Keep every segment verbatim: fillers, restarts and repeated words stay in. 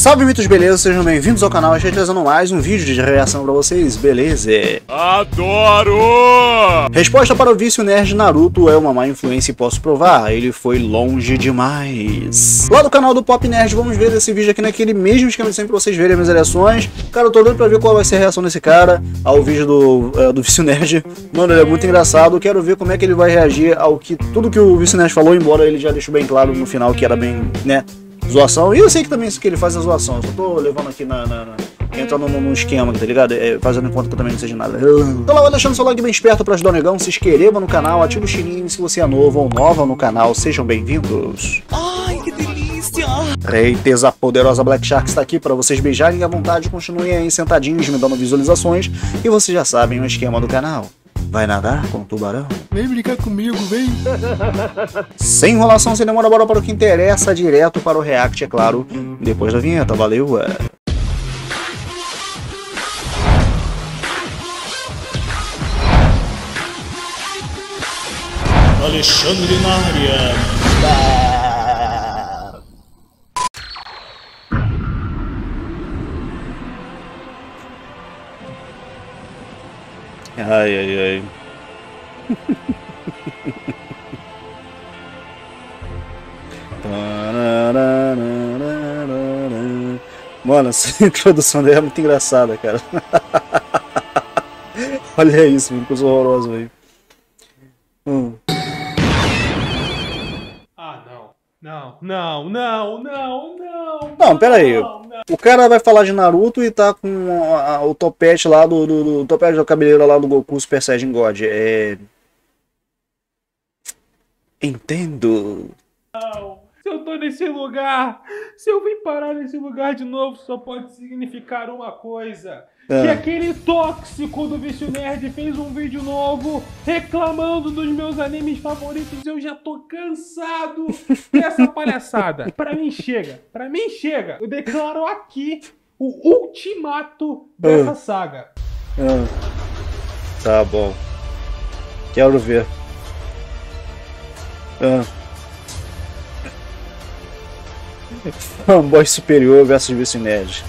Salve mitos, beleza? Sejam bem-vindos ao canal. A gente trazendo mais um vídeo de reação pra vocês, beleza? Adoro! Resposta para o vício nerd: Naruto é uma má influência e posso provar, ele foi longe demais. Lá do canal do Pop Nerd, vamos ver esse vídeo aqui naquele mesmo esquema de sempre pra vocês verem as minhas reações. Cara, eu tô doido pra ver qual vai ser a reação desse cara ao vídeo do, uh, do vício nerd. Mano, ele é muito engraçado, eu quero ver como é que ele vai reagir ao que tudo que o vício nerd falou, embora ele já deixou bem claro no final que era bem, né, zoação. E eu sei que também isso que ele faz é zoação, eu só tô levando aqui na... na, na... entrando no, no esquema, tá ligado? É, fazendo em conta que eu também não seja nada. Então lá vai deixando seu like bem esperto pra ajudar o negão, se inscreva no canal, ativa o sininho se você é novo ou nova no canal, sejam bem-vindos. Ai, que delícia! Reiteza poderosa Black Shark está aqui para vocês beijarem à vontade, continuem aí sentadinhos me dando visualizações e vocês já sabem o esquema do canal. Vai nadar com o tubarão? Vem brincar comigo, vem! Sem enrolação, sem demora, bora para o que interessa, direto para o react, é claro, depois da vinheta, valeu! Alexandre na área. Ai, ai, ai. Mano, essa introdução dele é muito engraçada, cara. Olha isso, mano, coisa horrorosa, velho. Hum. Ah, não. Não, não, não, não, não. Não, pera aí. Não, não. O cara vai falar de Naruto e tá com a, a, o topete lá do, do, do topete da cabeleira lá do Goku Super Saiyajin God. É... Entendo. Se eu tô nesse lugar, se eu vim parar nesse lugar de novo, só pode significar uma coisa. Ah. Que aquele tóxico do Vício Nerd fez um vídeo novo reclamando dos meus animes favoritos. Eu já tô cansado dessa palhaçada. Pra mim chega, pra mim chega. Eu declaro aqui o ultimato dessa Ah. saga. Ah. Tá bom. Quero ver. Ah. Fanboy superior versus Vício Nerd.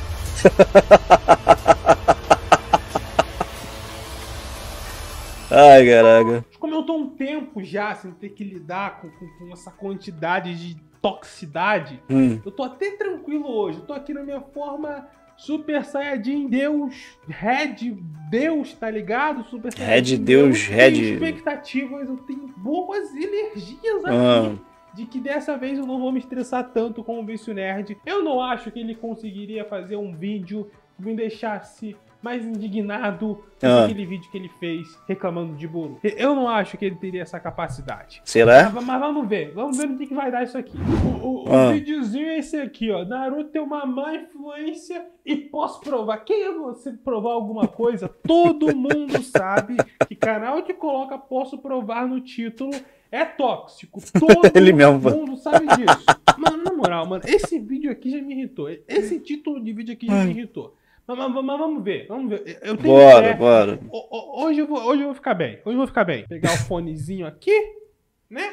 Ai, caraca. Como eu tô um tempo já sem ter que lidar com, com, com essa quantidade de toxicidade, Hum. eu tô até tranquilo hoje. Eu tô aqui na minha forma Super Saiyajin Deus, Red Deus, tá ligado? Super Saiyajin Red Deus, eu Red... tenho expectativas, eu tenho boas energias aqui. Ah. De que dessa vez eu não vou me estressar tanto com o Vício Nerd. Eu não acho que ele conseguiria fazer um vídeo que me deixasse mais indignado do Ah. que aquele vídeo que ele fez reclamando de Boru. Eu não acho que ele teria essa capacidade. Será? Mas, mas vamos ver, vamos ver no que, que vai dar isso aqui. O, o, o Ah. videozinho é esse aqui, ó. Naruto tem uma má influência e posso provar. Quem é você provar alguma coisa? Todo mundo sabe que canal que coloca posso provar no título é tóxico. Todo Ele mesmo, mundo sabe disso. Mano, na moral, mano, esse vídeo aqui já me irritou. Esse título de vídeo aqui já me irritou. Mas, mas, mas vamos ver, vamos ver. Eu tenho Bora, fé. bora. O- o- Hoje eu, vou, hoje eu vou ficar bem. Hoje eu vou ficar bem. Pegar o fonezinho aqui, né?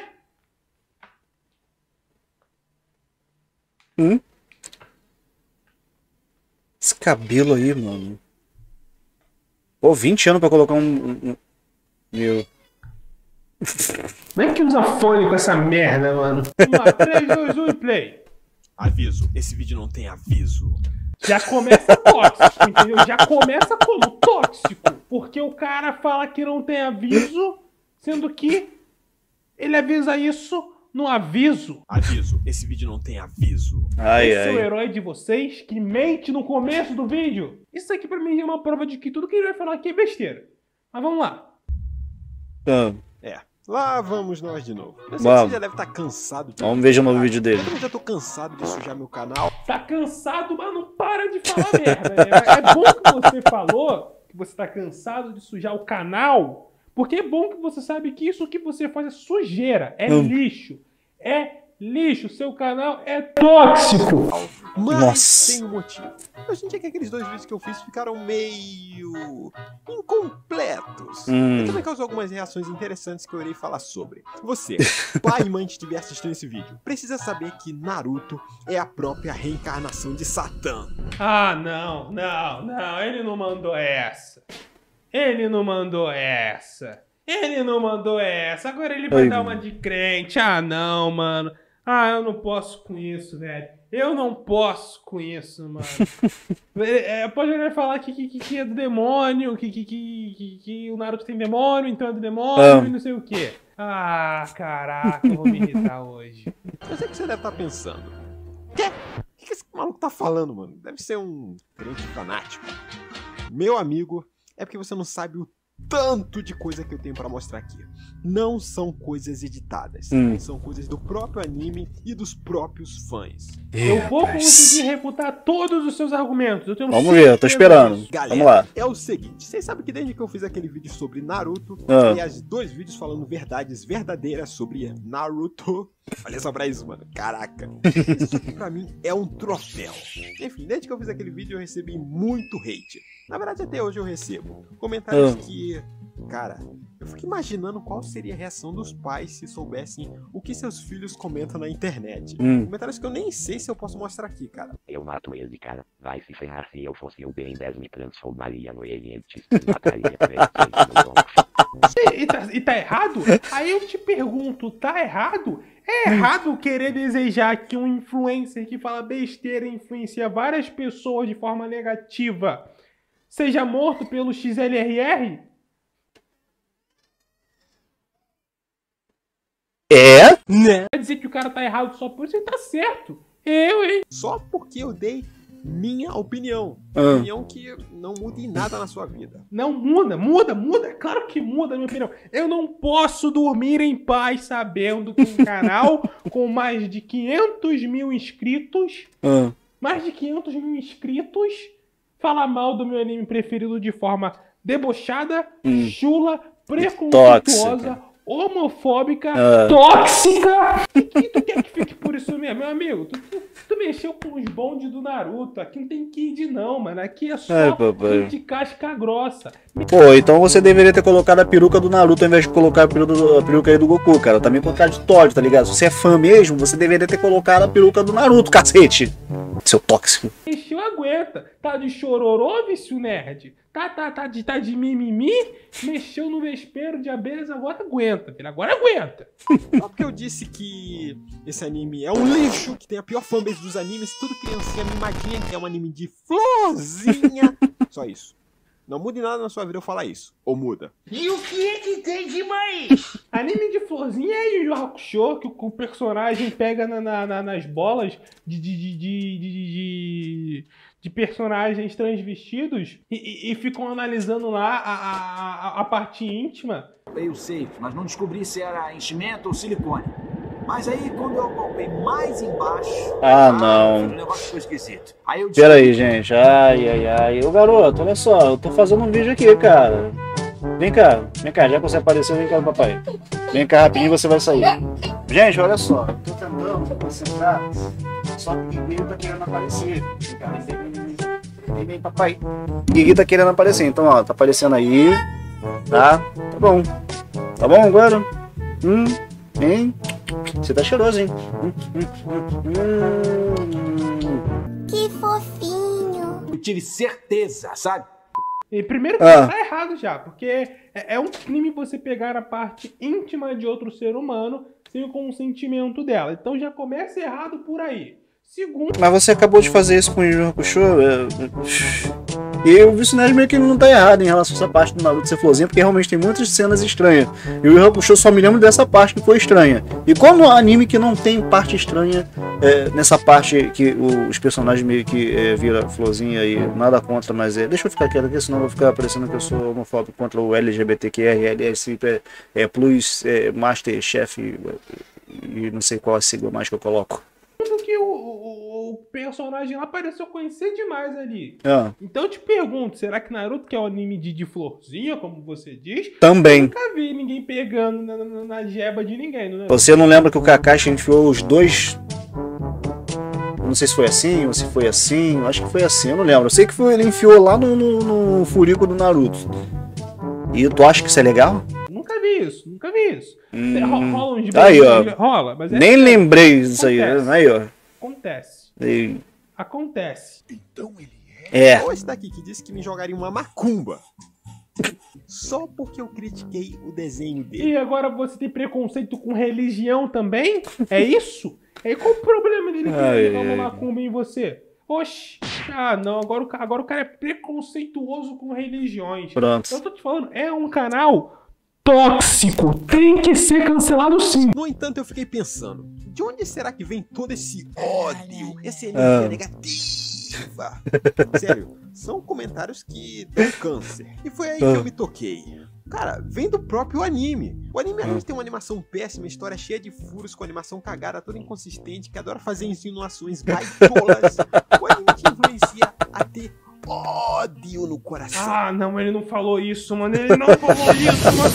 Hum? Esse cabelo aí, mano. Pô, vinte anos pra colocar um... um- um- Meu... Como é que usa fone com essa merda, mano? Vamos lá, três, dois, um e play. Aviso, esse vídeo não tem aviso. Já começa tóxico, entendeu? Já começa como tóxico. Porque o cara fala que não tem aviso, sendo que ele avisa isso no aviso. Aviso, esse vídeo não tem aviso. Ai, Esse é o ai. herói de vocês que mente no começo do vídeo. Isso aqui pra mim é uma prova de que tudo que ele vai falar aqui é besteira. Mas vamos lá. Ah, É, lá vamos nós de novo. Eu sei que Vamos. você já deve estar cansado de... vamos ver de novo o vídeo dele. Eu também já tô cansado de sujar meu canal. Tá cansado, mas não para de falar merda. Né? É bom que você falou que você tá cansado de sujar o canal, porque é bom que você sabe que isso que você faz é sujeira, é Hum. lixo, é lixo, seu canal é tóxico. Mas Nossa. tem um motivo. Eu senti que aqueles dois vídeos que eu fiz ficaram meio incompletos. Hum. E também causou algumas reações interessantes que eu irei falar sobre. Você, pai e mãe que estiver assistindo esse vídeo, precisa saber que Naruto é a própria reencarnação de Satã. Ah, não, não, não, ele não mandou essa. Ele não mandou essa. Ele não mandou essa. Agora ele vai Ai, dar uma de crente. Ah, não, mano. Ah, eu não posso com isso, velho. Eu não posso com isso, mano. é, pode ele falar que, que, que é do demônio, que, que, que, que o Naruto tem demônio, então é do demônio Ah. e não sei o quê. Ah, caraca, eu vou me irritar hoje. Eu sei que você deve estar pensando. Quê? O que esse maluco tá falando, mano? Deve ser um crente fanático. Meu amigo, é porque você não sabe o tanto de coisa que eu tenho pra mostrar aqui. Não são coisas editadas. Hum. São coisas do próprio anime e dos próprios fãs. Eu vou conseguir refutar todos os seus argumentos. Eu tenho Vamos ver, eu tô certeza esperando. disso. Galera, Vamos lá. é o seguinte. Vocês sabem que desde que eu fiz aquele vídeo sobre Naruto, Ah. aliás, dois vídeos falando verdades verdadeiras sobre Naruto. Olha só pra isso, mano. Caraca. Isso aqui pra mim é um troféu. Enfim, desde que eu fiz aquele vídeo eu recebi muito hate. Na verdade, até hoje eu recebo comentários Ah. que... Cara, eu fico imaginando qual seria a reação dos pais se soubessem o que seus filhos comentam na internet. Hum. Comentários que eu nem sei se eu posso mostrar aqui, cara. Eu mato ele, cara. Vai se ferrar. Se eu fosse o Ben dez, me transformaria no Eliente e mataria três vezes no Bronx. E, e tá, e tá errado? Aí eu te pergunto, tá errado? É errado querer desejar que um influencer que fala besteira e influencia várias pessoas de forma negativa seja morto pelo X L R R? É? Né? Vai dizer que o cara tá errado só por isso, ele tá certo. Eu, hein? Só porque eu dei minha opinião. Ah. Opinião que não muda em nada na sua vida. Não muda, muda, muda. Claro que muda a minha opinião. Eu não posso dormir em paz sabendo que um canal com mais de quinhentos mil inscritos, Ah. mais de quinhentos mil inscritos, fala mal do meu anime preferido de forma debochada, Hum. chula, preconceituosa, Tóxica. homofóbica, Ah. tóxica. E tu quer que fique por isso mesmo, meu amigo? Tu, tu, tu mexeu com os bondes do Naruto. Aqui não tem kid não, mano. Aqui é só Ai, papai. gente de casca grossa. Pô, então você deveria ter colocado a peruca do Naruto ao invés de colocar a peruca, do- a peruca aí do Goku, cara. Tá meio contraditório, tá ligado? Se você é fã mesmo, você deveria ter colocado a peruca do Naruto, cacete. Seu tóxico. Mexeu, aguenta. Tá de chororô, vício nerd? Tá, tá, tá de, tá de mimimi? Mexeu no vespeiro de abelhas, agora aguenta, filho. Agora aguenta. Só porque eu disse que esse anime é um lixo, que tem a pior fanbase dos animes, tudo criancinha mimadinha, que é um anime de florzinha. Só isso. Não mude nada na sua vida eu falar isso. Ou muda. E o que é que tem de mais? Anime de florzinha é Yu Yu Hakusho, que o, o personagem pega na, na- na- nas bolas de, de, de, de, de, de- de personagens transvestidos e, e- e ficam analisando lá a, a, a, a parte íntima. Eu sei, mas não descobri se era enchimento ou silicone. Mas aí, quando eu palpei mais embaixo... Ah, não. O negócio ficou esquisito. Aí eu Pera aí, gente. Ai, ai, ai. Ô, garoto, olha só. Eu tô fazendo um vídeo aqui, cara. Vem cá. Vem cá. Já que você apareceu, vem cá, papai. Vem cá rapidinho, você vai sair. Gente, olha só. Eu tô tentando me concentrar. Só que o Guigui tá querendo aparecer. Vem cá, vem, vem, vem, vem, papai. O Guigui tá querendo aparecer. Então, ó, tá aparecendo aí. Tá? Tá bom. Tá bom agora? Hum, hein? Você tá cheiroso, hein? Hum, hum, hum, hum. Que fofinho. Eu tive certeza, sabe? E primeiro que Ah. tá errado já, porque é, é um crime você pegar a parte íntima de outro ser humano sem o consentimento dela. Então já começa errado por aí. Segundo, Mas você acabou de fazer isso com o Yu Yu Hakusho. é- E o Vício Nerd meio que não tá errado em relação a essa parte do Naruto ser florzinha, porque realmente tem muitas cenas estranhas. E o Yu Yu Hakusho só me lembro dessa parte que foi estranha. E como um anime que não tem parte estranha, é, nessa parte que o- os personagens meio que é, vira florzinha e nada contra, mas é. Deixa eu ficar quieto aqui, senão eu vou ficar parecendo que eu sou homofóbico contra o L G B T Q R, L S é, é, Plus, é, Master, Chef e, e não sei qual a sigla mais que eu coloco. que o, o, o personagem lá pareceu conhecer demais ali. Ah. Então eu te pergunto, será que Naruto, que é um anime de, de florzinha, como você diz? Também. Eu nunca vi ninguém pegando na, na, na jeba de ninguém, não é? Você não lembra que o Kakashi enfiou os dois... Não sei se foi assim ou se foi assim. Acho que foi assim, eu não lembro. Eu sei que foi, ele enfiou lá no, no, no furico do Naruto. E tu acha que isso é legal? Nunca vi isso, nunca vi isso. Hum. Rola uns Aí, ó. rola, mas é Nem sério. lembrei disso aí. Acontece. Aí, ó. Acontece. E... Acontece. Então ele É. é. Ou esse daqui que disse que me jogaria uma macumba. Só porque eu critiquei o desenho dele. E agora você tem preconceito com religião também? É isso? E aí qual o problema dele querer jogar uma macumba em você? Oxi. Ah, não. Agora o, ca- agora o cara é preconceituoso com religiões. Pronto. Eu tô te falando, é um canal tóxico. Tem que ser cancelado sim. No entanto, eu fiquei pensando, de onde será que vem todo esse ódio, essa Ah. energia negativa? Sério, são comentários que dão câncer. E foi aí que eu me toquei. Cara, vem do próprio anime. O anime, além de ter uma animação péssima, história cheia de furos, com animação cagada, toda inconsistente, que adora fazer insinuações baitolas, o anime te influencia a ter ódio no coração. Ah, não, mas ele não falou isso, mano. Ele não falou isso, mano.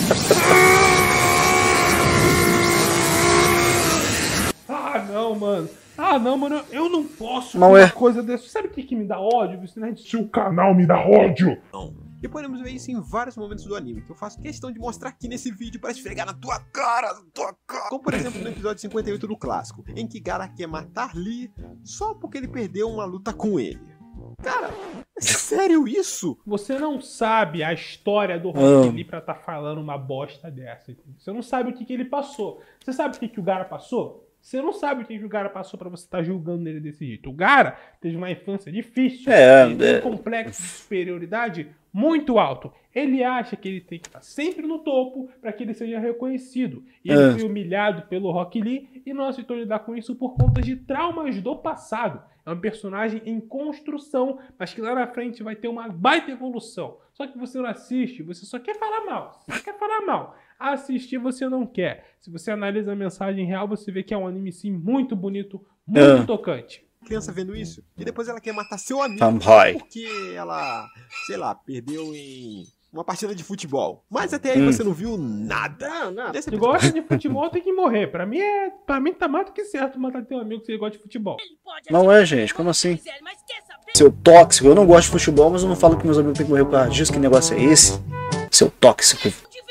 Ah, não, mano. Ah, não, mano. Eu não posso Não uma é. coisa dessa. Sabe o que, que me dá ódio, Vicente? Se o canal me dá ódio. Não. E podemos ver isso em vários momentos do anime, que eu faço questão de mostrar aqui nesse vídeo para esfregar na tua cara, na tua cara. Como por exemplo no episódio cinquenta e oito do clássico, em que Gaara quer matar Lee só porque ele perdeu uma luta com ele. Cara, é sério isso? Você não sabe a história do Rock Lee pra tá falando uma bosta dessa. Entendeu? Você não sabe o que, que ele passou. Você sabe o que, que o Gaara passou? Você não sabe o que, que o Gaara passou pra você estar tá julgando ele desse jeito. O Gaara teve uma infância difícil. É, ele tem é. um complexo de superioridade muito alto. Ele acha que ele tem que estar sempre no topo para que ele seja reconhecido. E ele É. foi humilhado pelo Rock Lee e não aceitou lidar com isso por conta de traumas do passado. É um personagem em construção, mas que lá na frente vai ter uma baita evolução. Só que você não assiste, você só quer falar mal. Você só quer falar mal. Assistir você não quer. Se você analisa a mensagem real, você vê que é um anime sim muito bonito, muito É. tocante. Criança vendo isso, e depois ela quer matar seu amigo Fanboy. porque ela, sei lá, perdeu em uma partida de futebol. Mas até aí Hum. você não viu nada. Não, não. Nesse Se episódio- gosta de futebol, tem que morrer. Pra mim, é, pra mim tá mais do que certo matar teu amigo se ele gosta de futebol. Não é, gente? Como assim? Seu tóxico. Eu não gosto de futebol, mas eu não falo que meus amigos têm que morrer por causa disso. Que negócio é esse? Seu tóxico.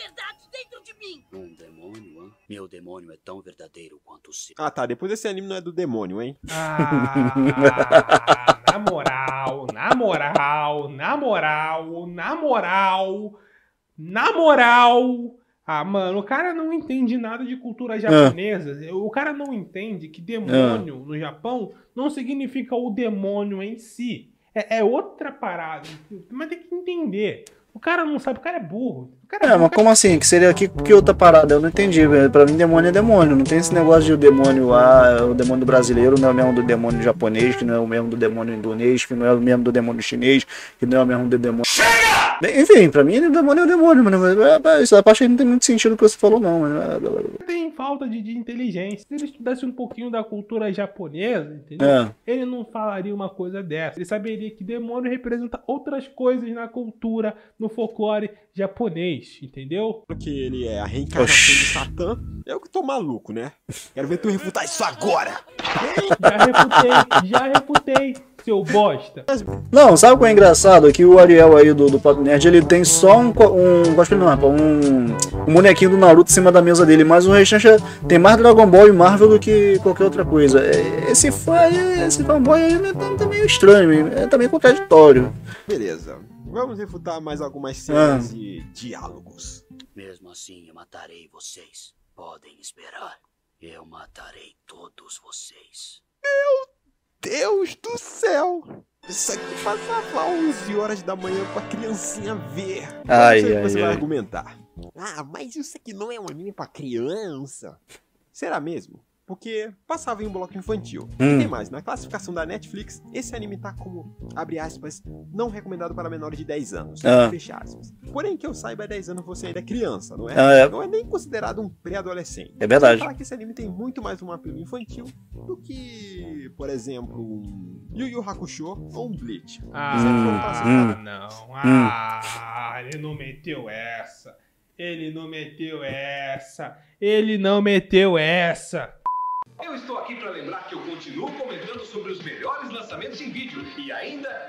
Um demônio, hein? Meu demônio é tão verdadeiro quanto o seu. Ah tá, depois esse anime não é do demônio, hein? Ah, na moral, na moral, na moral, na moral, na moral. Ah, mano, o cara não entende nada de cultura japonesa. O cara não entende que demônio no Japão não significa o demônio em si. É, é outra parada. Mas tem que entender. O cara não sabe, o cara é burro. O cara É, mas como assim? Que seria aqui que outra parada? Eu não entendi. velho. Pra mim, demônio é demônio. Não tem esse negócio de o demônio, ah, o demônio brasileiro não é o mesmo do demônio japonês, que não é o mesmo do demônio indonês, que não é o mesmo do demônio chinês, que não é o mesmo do demônio. Chega! Enfim, pra mim, o demônio é o demônio, mano. Mas, é, essa parte aí não tem muito sentido o que você falou, não, mano. É, tem falta de, de inteligência. Se ele estudasse um pouquinho da cultura japonesa, entendeu? É. Ele não falaria uma coisa dessa. Ele saberia que demônio representa outras coisas na cultura, no folclore japonês, entendeu? Porque ele é a reencarnação de Satã. Eu que tô maluco, né? Quero ver tu refutar isso agora. Já refutei, já refutei, seu bosta. Não, sabe o que é engraçado? É que o Ariel aí do, do Pop Nerd, ele tem só um, co- um, cosplay não, rapaz, um, um bonequinho do Naruto em cima da mesa dele, mas o restante é- tem mais Dragon Ball e Marvel do que qualquer outra coisa. É, Esse fã aí, esse fanboy aí né, tá, tá meio estranho, é também contraditório. Beleza. Vamos refutar mais algumas cenas Ah. e diálogos. Mesmo assim, eu matarei vocês. Podem esperar. Eu matarei todos vocês. Deus do céu! Isso aqui passava onze horas da manhã pra criancinha ver. Ai, Eu não sei o que ai, você vai ai. argumentar. Ah, mas isso aqui não é um anime pra criança. Será mesmo? porque passava em um bloco infantil. Hum. E tem mais, na classificação da Netflix, esse anime tá como, abre aspas, não recomendado para menores de dez anos. Ah. Fecha aspas. Porém, que eu saiba, dez anos você ainda é criança, não é? Ah, é. Não é nem considerado um pré-adolescente. É verdade. Sem falar que esse anime tem muito mais um apelo infantil do que, por exemplo, um Yu Yu Hakusho ou um Bleach. Ah, Hum. não. Ah, ele não meteu essa. Ele não meteu essa. Ele não meteu essa. Eu estou aqui para lembrar que eu continuo comentando sobre os melhores lançamentos em vídeo e ainda...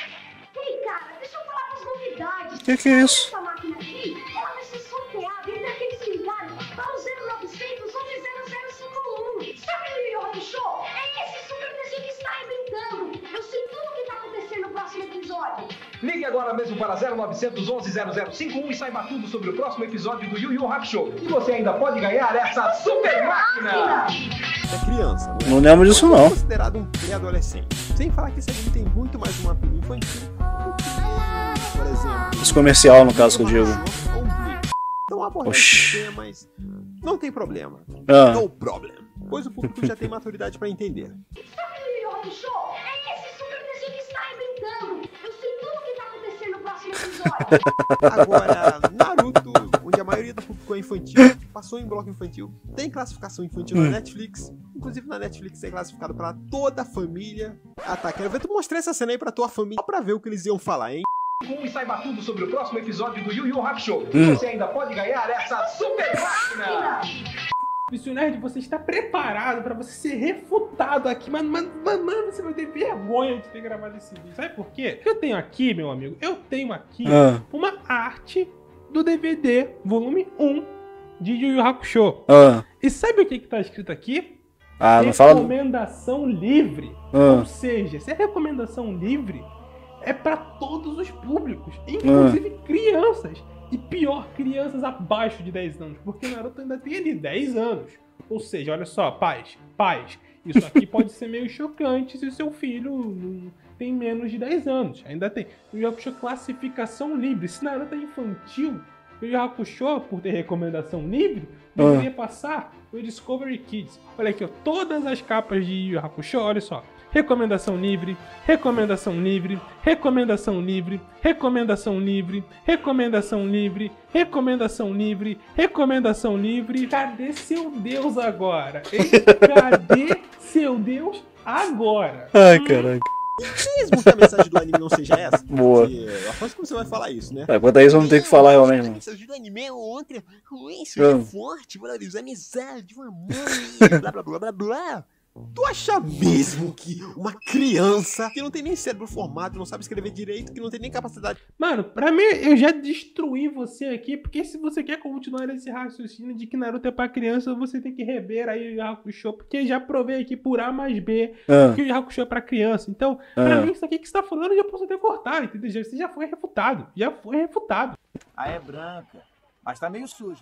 Ei, cara, deixa eu falar das novidades. Que que é isso? Essa máquina aqui, ela vai ser sorteada entre aqueles que ligaram para o zero novecentos, onze zero zero cinco um. Sabe o Yu Yu Hakusho? É esse super desenho que está inventando. Eu sei tudo o que está acontecendo no próximo episódio. Ligue agora mesmo para zero novecentos, onze zero zero cinco um e saiba tudo sobre o próximo episódio do Yu Yu Hakusho. E você ainda pode ganhar essa super máquina! É criança, não é? Não lembro disso, É não. considerado um pré-adolescente. Sem falar que esse anime tem muito mais um apelo infantil do que, por exemplo... Esse comercial, no caso, que eu digo. ou um Bleach. Então abordar Oxi. esse tema, mas não tem problema. Ah. No problem. Pois o público já tem maturidade para entender. Sabe o Yu Yu Hakusho? É esse super desenho que está inventando. Eu sei tudo o que está acontecendo no próximo episódio. Agora, Naruto, onde a maioria do público é infantil, passou em bloco infantil, tem classificação infantil Hum. na Netflix. Inclusive na Netflix é classificado pra toda a família. Ah tá, quero ver tu mostrar essa cena aí pra tua família, só pra ver o que eles iam falar, hein? E saiba tudo sobre o próximo episódio do Yu Yu Hakusho. Hum. E você ainda pode ganhar essa super máquina! Vício Nerd, você está preparado para você ser refutado aqui, mas, mas, mas, mas você vai ter vergonha de ter gravado esse vídeo. Sabe por quê? Eu tenho aqui, meu amigo, eu tenho aqui Ah. uma arte do D V D volume um de Yu Yu Hakusho. Ah. E sabe o que que tá escrito aqui? Ah, não fala... Recomendação livre. Ah. Ou seja, se é recomendação livre, é para todos os públicos, inclusive crianças. E pior, crianças abaixo de dez anos, porque Naruto ainda tem ali dez anos. Ou seja, olha só, pais, pais, isso aqui pode ser meio chocante se o seu filho não tem menos de dez anos. Ainda tem. O Yu Yu Hakusho classificação livre. Se Naruto é infantil, o Yu Yu Hakusho, por ter recomendação livre, deveria passar o Discovery Kids. Olha aqui, ó, todas as capas de Yu Yu Hakusho, olha só. Recomendação livre, recomendação livre, recomendação livre, recomendação livre, recomendação livre, recomendação livre, recomendação livre. Cadê seu Deus agora? Hein? Cadê seu Deus agora? Ai, caraca. Mesmo que a mensagem do anime não seja essa. Boa. Porque eu aposto que você vai falar isso, né? É, quanto a isso eu não tenho o que falar realmente, A não. mensagem do anime é outra. Isso Ah. é forte, valorizar amizade, o amor, blá blá blá blá blá. Tu acha mesmo que uma criança que não tem nem cérebro formado, não sabe escrever direito, que não tem nem capacidade... Mano, pra mim, eu já destruí você aqui, porque se você quer continuar esse raciocínio de que Naruto é pra criança, você tem que rever aí o Yu Yu Hakusho, porque já provei aqui por A mais B Ah. que o Yu Yu Hakusho é pra criança. Então, pra Ah. mim, isso aqui que você tá falando, eu já posso até cortar, entendeu? Já- Você já foi refutado, já foi refutado. Ah, é branca, mas tá meio suja.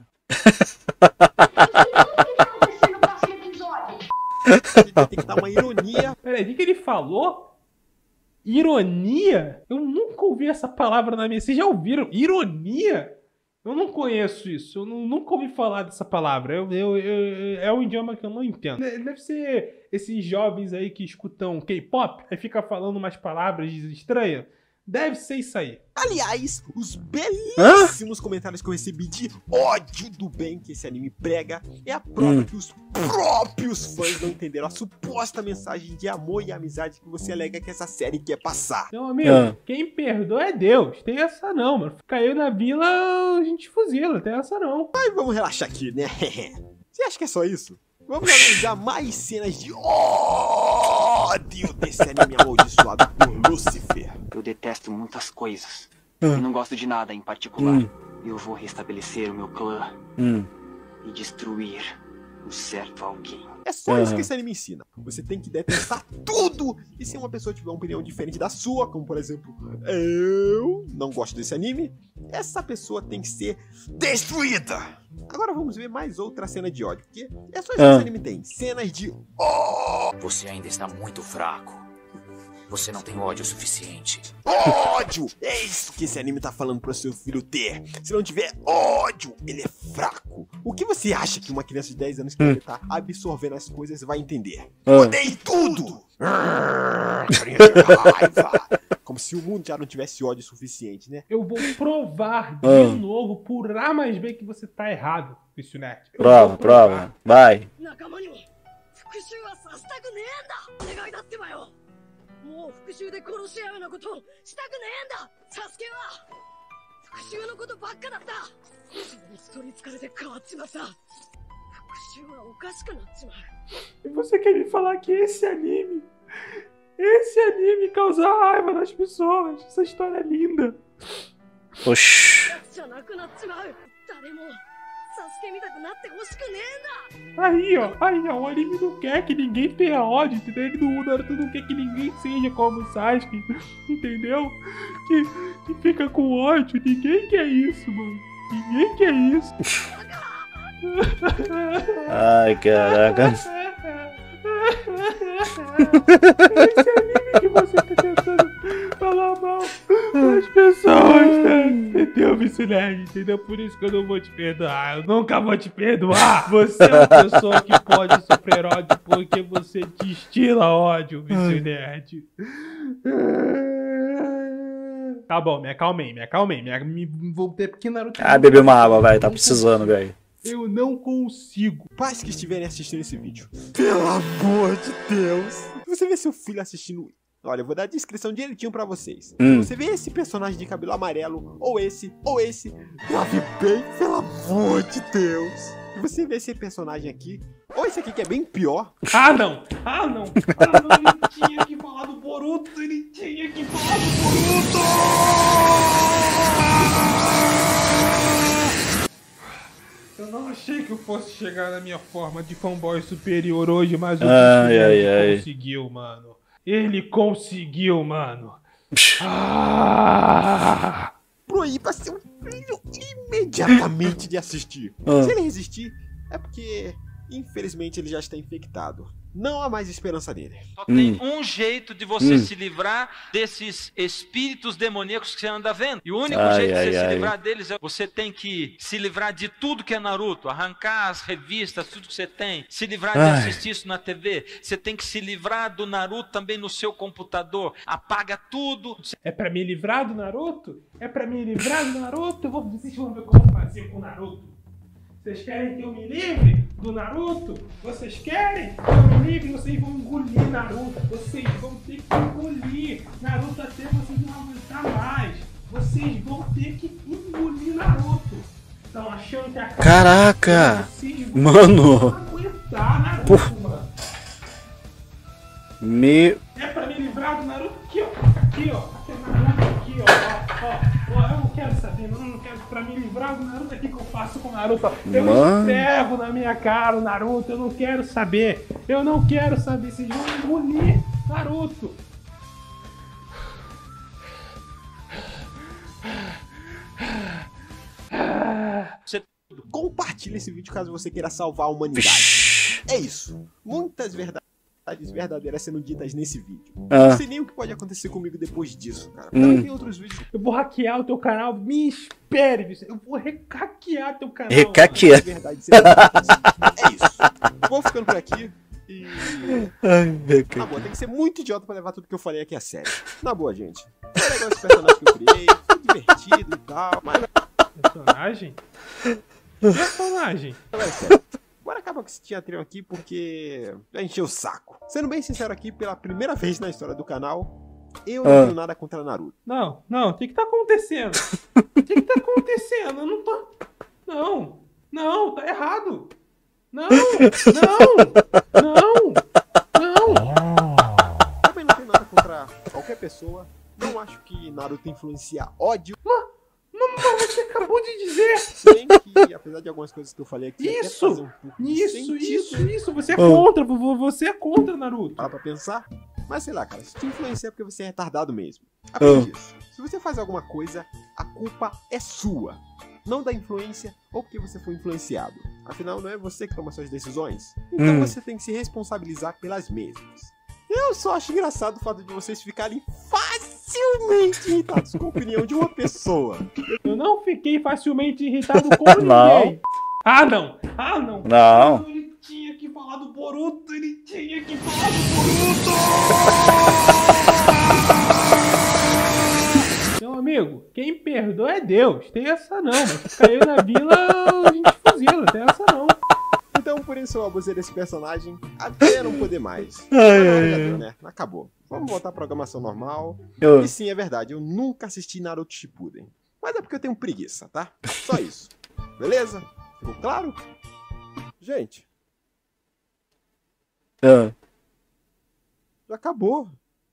Tem que dar uma ironia. Peraí, o que, que ele falou? Ironia? Eu nunca ouvi essa palavra na minha... Vocês já ouviram? Ironia? Eu não conheço isso. Eu não- nunca ouvi falar dessa palavra. Eu, eu- eu- é um idioma que eu não entendo. Deve ser esses jovens aí que escutam K-pop, aí fica falando umas palavras estranhas. Deve ser isso aí. Aliás, os belíssimos comentários que eu recebi de ódio do bem que esse anime prega é a prova Hum. que os próprios fãs não entenderam a suposta mensagem de amor e amizade que você alega que essa série quer passar. Meu amigo, Ah. quem perdoa é Deus. Tem essa não, mano. Caiu na vila, a gente fuzila. Tem essa não. Mas vamos relaxar aqui, né? Você acha que é só isso? Vamos analisar mais cenas de ódio desse anime amaldiçoado por Lucifer. Eu detesto muitas coisas. Ah. E não gosto de nada em particular. Hum. Eu vou restabelecer o meu clã Hum. e destruir um certo alguém. É só isso Aham. que esse anime ensina. Você tem que detestar tudo. E se uma pessoa tiver uma opinião diferente da sua, como por exemplo, eu não gosto desse anime, essa pessoa tem que ser destruída. Agora vamos ver mais outra cena de ódio, porque é só isso que Ah. esse anime tem. Cenas de ódio. Você ainda está muito fraco. Você não tem ódio suficiente. Ódio! É isso que esse anime tá falando pro seu filho ter. Se não tiver ódio, ele é fraco. O que você acha que uma criança de dez anos que hum. tá absorvendo as coisas vai entender? Ah. Odeie tudo! Como se o mundo já não tivesse ódio suficiente, né? Eu vou provar de ah. novo, por A mais B, que você tá errado, Visionete. Prova, prova. Vai. もう復讐で殺し合うようなことしたくねえんだサスケは復讐のことばっかだったそれに取りつかれて変わっちまった復讐はおかしくなっちまう E você quer me falar que esse anime esse anime causa raiva nas pessoas? Essa história é linda. Oxi. Aí, ó, aí, ó, o anime não quer que ninguém tenha ódio, entendeu? Ele não, o Naruto não quer que ninguém seja como o Sasuke, entendeu? Que, que fica com ódio, ninguém quer isso, mano. Ninguém quer isso. Ai, caraca. Esse anime que você tá tentando falar mal das pessoas, né? Entendeu, Vicineg? Entendeu? Por isso que eu não vou te perdoar. Eu nunca vou te perdoar. Você é uma pessoa que pode sofrer ódio porque você destila ódio, Vicineg. Tá bom, me acalmei, me acalmei. Me, me voltei porque Naruto... Ah, beber uma água, vai. Tá precisando, velho. Eu não consigo. Pais que estiverem assistindo esse vídeo, pelo amor de Deus. Se você vê seu filho assistindo... Olha, eu vou dar a descrição direitinho pra vocês. Hum. Se você vê esse personagem de cabelo amarelo, ou esse, ou esse, grave bem, pelo amor de Deus. Se você vê esse personagem aqui, ou esse aqui que é bem pior. Ah, não! Ah, não! Ah, não! Ele tinha que falar do Boruto! Ele tinha que falar do Boruto! Eu não achei que eu fosse chegar na minha forma de fanboy superior hoje, mas o ai, ai, ai. conseguiu, mano. Ele conseguiu, mano. Ah! Proíba seu filho imediatamente de assistir. Ah. Se ele resistir, é porque, infelizmente, ele já está infectado. Não há mais esperança nele. Só tem hum. um jeito de você hum. se livrar desses espíritos demoníacos que você anda vendo. E o único ai, jeito ai, de você ai. se livrar deles é você tem que se livrar de tudo que é Naruto, arrancar as revistas, tudo que você tem, se livrar de ai. assistir isso na T V. Você tem que se livrar do Naruto também no seu computador. Apaga tudo. É pra me livrar do Naruto? É pra me livrar do Naruto? Eu vou, vocês vão ver o que eu vou fazer com o Naruto. Vocês querem que eu me livre do Naruto? Vocês querem que eu me livre? Vocês vão engolir Naruto. Vocês vão ter que engolir Naruto até vocês não aguentar mais. Vocês vão ter que engolir Naruto. Estão achando que a cara... Caraca! Vocês vão mano! aguentar Naruto, Por... mano. Me... É pra me livrar do Naruto? Aqui, ó. Aqui, ó. Aqui, Naruto, aqui, ó. Ó, ó. Eu não quero saber, não, não quero. Pra me livrar do Naruto, aqui que eu faço com o Naruto, ó. Eu Mano. escrevo na minha cara o Naruto, eu não quero saber. Eu não quero saber. Vocês vão engolir Naruto. Você compartilha esse vídeo caso você queira salvar a humanidade. É isso. Muitas verdades verdadeiras sendo ditas nesse vídeo. Ah. Não sei nem o que pode acontecer comigo depois disso, cara. Também hum. tem outros vídeos. Eu vou hackear o teu canal, me espere, bicho. Eu vou hackear teu canal. Hackear. É isso. Vou ficando por aqui. E... Ai, na boa, tem que ser muito idiota pra levar tudo que eu falei aqui a sério. Na boa, gente. Foi legal esse personagem que eu criei, foi divertido e tal, mas... Personagem? Personagem? Agora é sério. Agora acaba com esse teatrinho aqui porque já encheu o saco. Sendo bem sincero aqui, pela primeira vez na história do canal, eu não ah. tenho nada contra Naruto. Não, não, o que que tá acontecendo? O que que tá acontecendo? Eu não tô... Não, não, tá errado. Não, não, não, não. Também não tenho nada contra qualquer pessoa. Não acho que Naruto influencia ódio. Mas... Mamãe, você acabou de dizer! Bem que, apesar de algumas coisas que eu falei aqui, isso, fazer um pouco isso, isso, isso, você é contra, você é contra, Naruto. Dá pra pensar? Mas sei lá, cara, se te influencia é porque você é retardado mesmo. Aprende isso. Se você faz alguma coisa, a culpa é sua. Não da influência ou porque você foi influenciado. Afinal, não é você que toma suas decisões. Então hum. você tem que se responsabilizar pelas mesmas. E Eu só acho engraçado o fato de vocês ficarem facilmente irritados com a opinião de uma pessoa. Eu não fiquei facilmente irritado com ninguém. Ah, não. Ah, não. Não. Ele tinha que falar do Boruto. Ele tinha que falar do Boruto. Meu amigo, quem perdoa é Deus. Tem essa não. Mas se caiu na vila, a gente fuzila. Tem essa não. Então, por isso eu abusei desse personagem até não poder mais. Ai, ai, ai. Né? Acabou. Vamos voltar à programação normal. Eu... E sim, é verdade, eu nunca assisti Naruto Shippuden. Mas é porque eu tenho preguiça, tá? Só isso. Beleza? Ficou claro? Gente. Ah. Já acabou.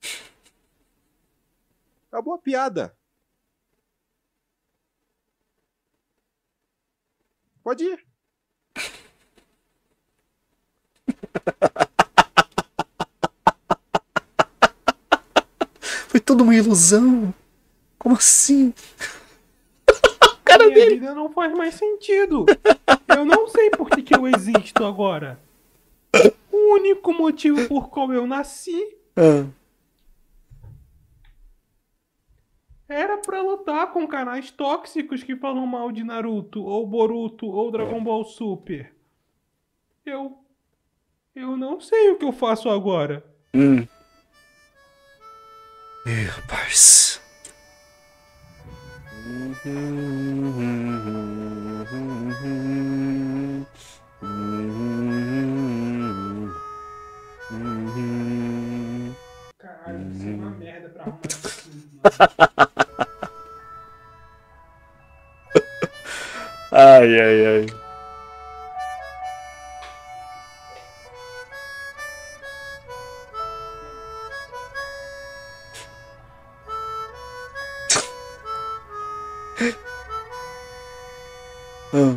Acabou a piada. Pode ir. Foi tudo uma ilusão. Como assim? Cara Minha dele. vida não faz mais sentido. Eu não sei por que, que eu existo agora. O único motivo por qual eu nasci Ah. era pra lutar com canais tóxicos que falam mal de Naruto, ou Boruto, ou Dragon Ball Super. Eu... Eu não sei o que eu faço agora. Hum. Ih, rapaz. Caralho, isso é uma merda pra arrumar isso tudo, Ai, ai, ai. Hum.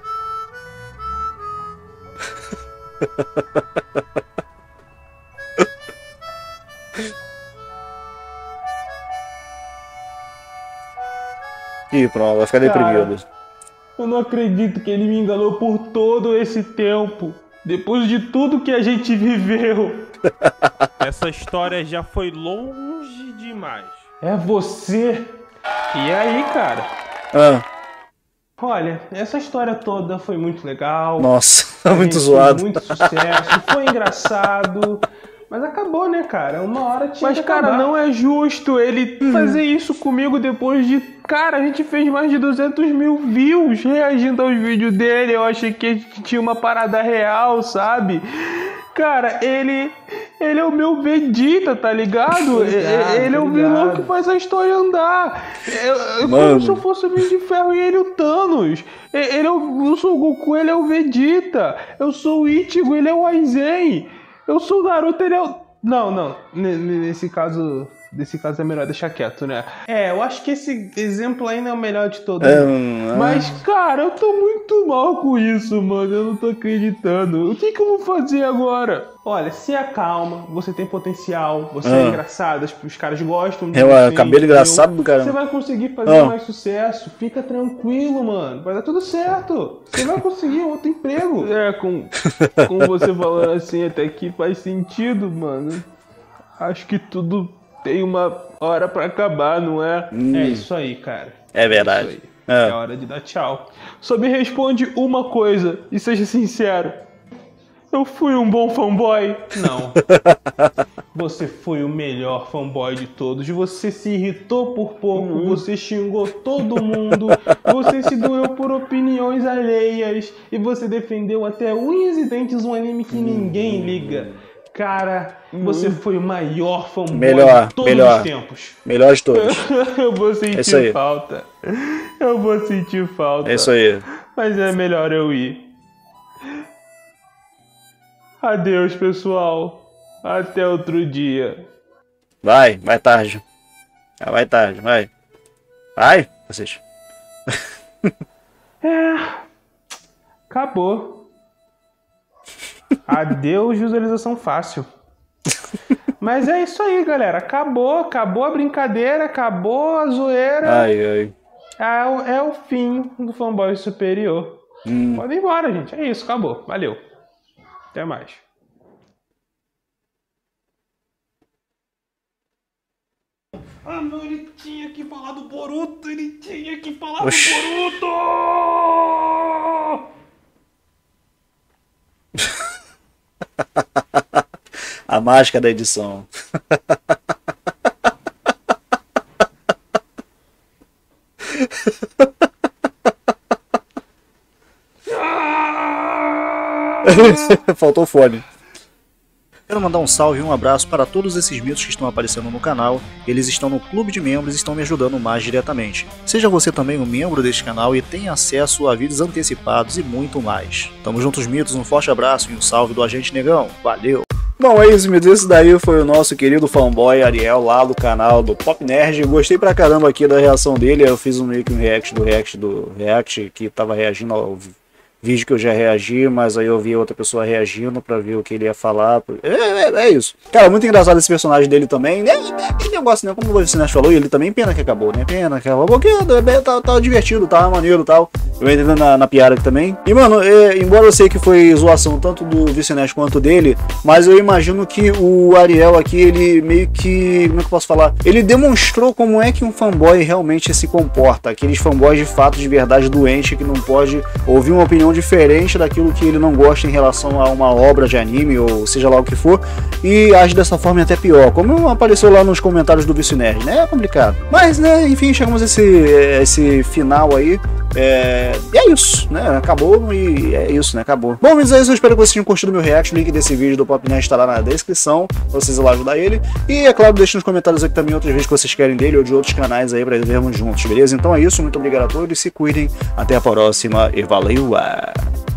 Ih, pronto, vai ficar deprimido. Eu não acredito que ele me enganou por todo esse tempo. Depois de tudo que a gente viveu. Essa história já foi longe demais. É você. E aí, cara? Ah. Olha, essa história toda foi muito legal. Nossa, A muito gente zoado. fez muito sucesso, foi engraçado. Mas acabou, né, cara? Uma hora tinha Mas, que cara, acabar. não é justo ele fazer isso comigo depois de... Cara, a gente fez mais de duzentos mil views reagindo aos vídeos dele. Eu achei que a gente tinha uma parada real, sabe? Cara, ele... Ele é o meu Vegeta, tá ligado? Ligado, ele é o ligado. vilão que faz a história andar. Eu, eu, Mano. como se eu fosse o Homem de Ferro e ele o Thanos. Ele é o, eu sou o Goku, ele é o Vegeta. Eu sou o Ichigo, ele é o Aizen. Eu sou o Naruto, ele é o... Não, não. N- nesse caso... Nesse caso é melhor deixar quieto, né? É, eu acho que esse exemplo ainda é o melhor de todos. É, hum, ah. Mas, cara, eu tô muito mal com isso, mano. Eu não tô acreditando. O que que eu vou fazer agora? Olha, se acalma, você tem potencial, você Ah. é engraçado, os, os caras gostam de É, você, cabelo entendeu? engraçado do caramba. Você vai conseguir fazer Ah. mais sucesso, fica tranquilo, mano. Vai dar tudo certo. Você vai conseguir outro emprego. É, com, com você falando assim, até que faz sentido, mano. Acho que tudo tem uma hora pra acabar, não é? É isso aí, cara. É verdade. Isso aí. É. É hora de dar tchau. Só me responde uma coisa e seja sincero. Eu fui um bom fanboy? Não. Você foi o melhor fanboy de todos. Você se irritou por pouco, Uhum. você xingou todo mundo, você se doeu por opiniões alheias e você defendeu até unhas e dentes um anime que ninguém liga. Cara, você foi o maior fanboy Melhor, de todos melhor. os tempos. Melhor de todos. Eu vou sentir É isso aí. falta. Eu vou sentir falta. É isso aí. Mas é melhor eu ir. Adeus, pessoal. Até outro dia. Vai, vai tarde. Ah, vai tarde, vai. Vai, vocês. É. Acabou. Adeus, visualização fácil. Mas é isso aí, galera. Acabou, acabou a brincadeira, acabou a zoeira. Ai, ai. É, o- é o fim do fanboy superior. Hum. Pode ir embora, gente. É isso, acabou. Valeu. Até mais. Ah não, ele tinha que falar do Boruto, ele tinha que falar Oxi. do Boruto! A mágica da edição. Faltou fone. Quero mandar um salve e um abraço para todos esses mitos que estão aparecendo no canal. Eles estão no clube de membros e estão me ajudando mais diretamente. Seja você também um membro deste canal e tenha acesso a vídeos antecipados e muito mais. Tamo juntos, mitos, um forte abraço e um salve do Agente Negão. Valeu! Bom, é isso, mitos. Esse daí foi o nosso querido fanboy Ariel lá do canal do Pop Nerd. Gostei pra caramba aqui da reação dele. Eu fiz um meio que um react do react do react que tava reagindo ao vídeo que eu já reagi, mas aí eu vi outra pessoa reagindo pra ver o que ele ia falar. É, é, é isso. Cara, muito engraçado esse personagem dele também. É, é aquele negócio, né? Como o Vicinete falou, ele também pena que acabou, né? Pena que acabou, porque tava, tava divertido, tava maneiro e tal. Eu entrei na, na piada aqui também. E, mano, é, embora eu sei que foi zoação tanto do Vicinete quanto dele, mas eu imagino que o Ariel aqui, ele meio que... Como é que eu posso falar? Ele demonstrou como é que um fanboy realmente se comporta. Aqueles fanboys de fato, de verdade, doente, que não pode ouvir uma opinião diferente daquilo que ele não gosta em relação a uma obra de anime, ou seja lá o que for, e age dessa forma até pior, como apareceu lá nos comentários do Vicinerd, né? É complicado. Mas, né, enfim, chegamos a esse, esse final aí. É, e é isso, né? Acabou e é isso, né? Acabou. Bom, mas é isso. Eu espero que vocês tenham curtido o meu react. O link desse vídeo do Pop Nerd estará na descrição, pra vocês ir lá ajudar ele. E, é claro, deixem nos comentários aqui também outras vezes que vocês querem dele ou de outros canais aí pra vermos juntos, beleza? Então é isso. Muito obrigado a todos. Se cuidem. Até a próxima e valeu!